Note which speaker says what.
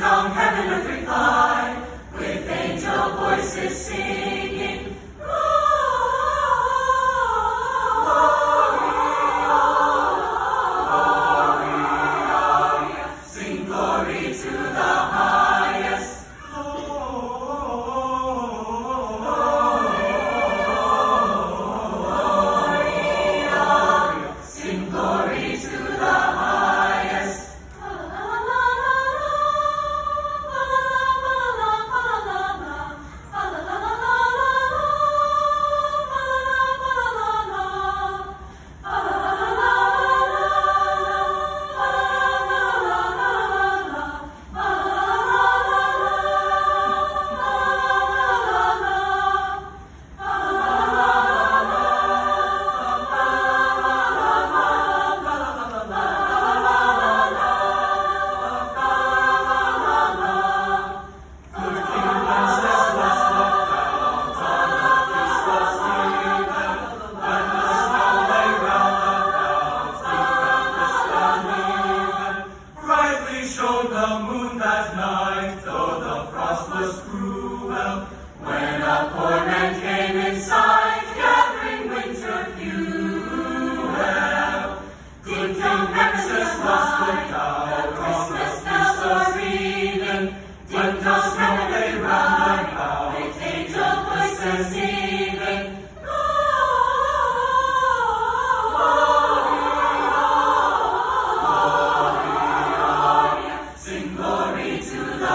Speaker 1: throng heaven earth reply, with angel voices singing, Gloria, sing glory to the highest. Gloria, sing glory to the highest. Showed the moon that night, though the frost was cruel, when a poor man came in sight, gathering winter fuel. Good King Texas was put down, Christmas bells were ringing, dim bells they round about, with angel voices singing, Glory to the